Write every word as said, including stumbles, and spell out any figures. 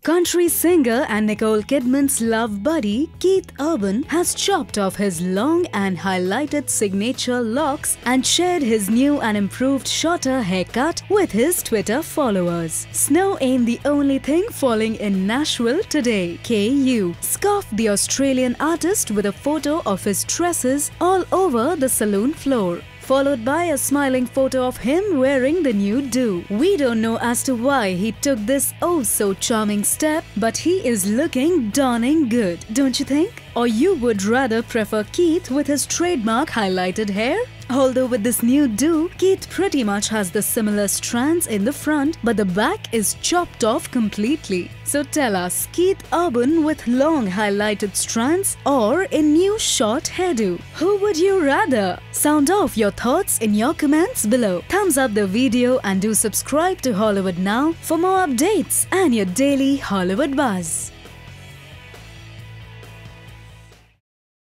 Country singer and Nicole Kidman's love buddy Keith Urban has chopped off his long and highlighted signature locks and shared his new and improved shorter haircut with his Twitter followers. Snow ain't the only thing falling in Nashville today, K U scoffed the Australian artist with a photo of his tresses all over the saloon floor, followed by a smiling photo of him wearing the new do. We don't know as to why he took this oh so charming step, but he is looking darning good, don't you think? Or you would rather prefer Keith with his trademark highlighted hair? Although with this new do, Keith pretty much has the similar strands in the front, but the back is chopped off completely. So tell us, Keith Urban with long highlighted strands or a new short hairdo? Who would you rather? Sound off your thoughts in your comments below. Thumbs up the video and do subscribe to Hollywood Now for more updates and your daily Hollywood buzz.